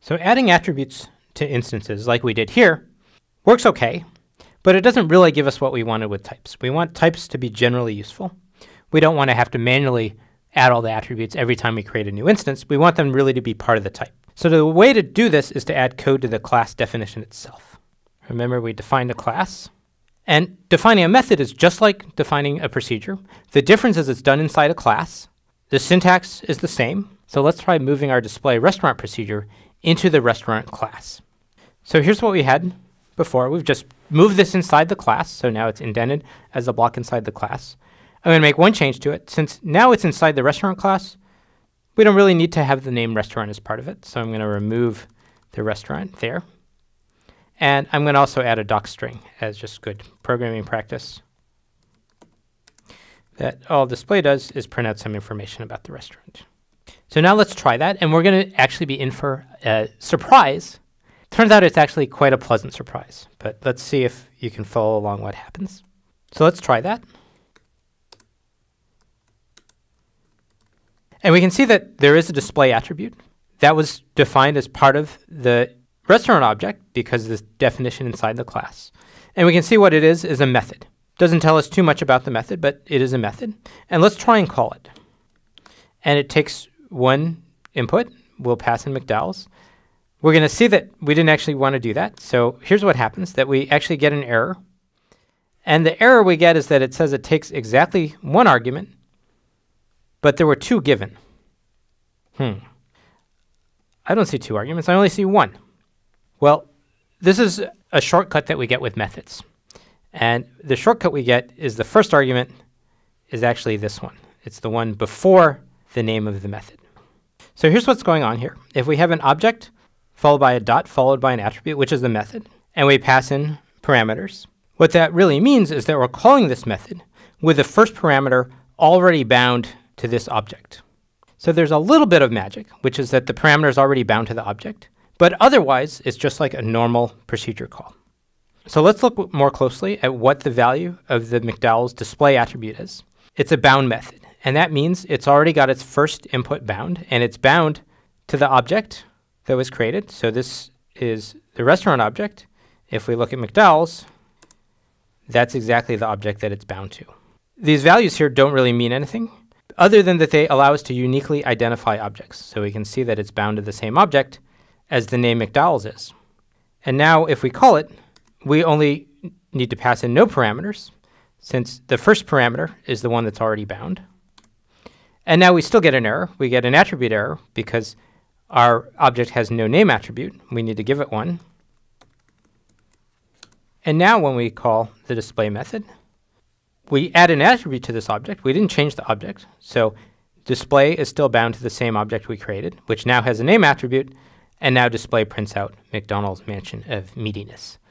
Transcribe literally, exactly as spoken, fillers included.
So adding attributes to instances like we did here works okay, but it doesn't really give us what we wanted with types. We want types to be generally useful. We don't want to have to manually add all the attributes every time we create a new instance. We want them really to be part of the type. So the way to do this is to add code to the class definition itself. Remember, we defined a class. And defining a method is just like defining a procedure. The difference is it's done inside a class. The syntax is the same. So let's try moving our display restaurant procedure into the restaurant class. So here's what we had before. We've just moved this inside the class. So now it's indented as a block inside the class. I'm going to make one change to it. Since now it's inside the restaurant class, we don't really need to have the name restaurant as part of it. So I'm going to remove the restaurant there. And I'm going to also add a doc string as just good programming practice. That all display does is print out some information about the restaurant. So now let's try that. And we're going to actually be in for a surprise. Turns out it's actually quite a pleasant surprise. But let's see if you can follow along what happens. So let's try that. And we can see that there is a display attribute that was defined as part of the restaurant object because of this definition inside the class. And we can see what it is is a method. Doesn't tell us too much about the method, but it is a method. And let's try and call it. And it takes one input. We'll pass in McDowell's. We're going to see that we didn't actually want to do that. So here's what happens, that we actually get an error. And the error we get is that it says it takes exactly one argument, but there were two given. Hmm. I don't see two arguments. I only see one. Well, this is a shortcut that we get with methods. And the shortcut we get is the first argument is actually this one. It's the one before the name of the method. So here's what's going on here. If we have an object followed by a dot followed by an attribute, which is the method, and we pass in parameters, what that really means is that we're calling this method with the first parameter already bound to this object. So there's a little bit of magic, which is that the parameter is already bound to the object. But otherwise, it's just like a normal procedure call. So let's look more closely at what the value of the McDowell's display attribute is. It's a bound method, and that means it's already got its first input bound, and it's bound to the object that was created. So this is the restaurant object. If we look at McDowell's, that's exactly the object that it's bound to. These values here don't really mean anything, other than that they allow us to uniquely identify objects. So we can see that it's bound to the same object as the name McDowell's is. And now if we call it, we only need to pass in no parameters, since the first parameter is the one that's already bound. And now we still get an error. We get an attribute error because our object has no name attribute. We need to give it one. And now when we call the display method, we add an attribute to this object. We didn't change the object. So display is still bound to the same object we created, which now has a name attribute. And now display prints out McDonald's mansion of meatiness.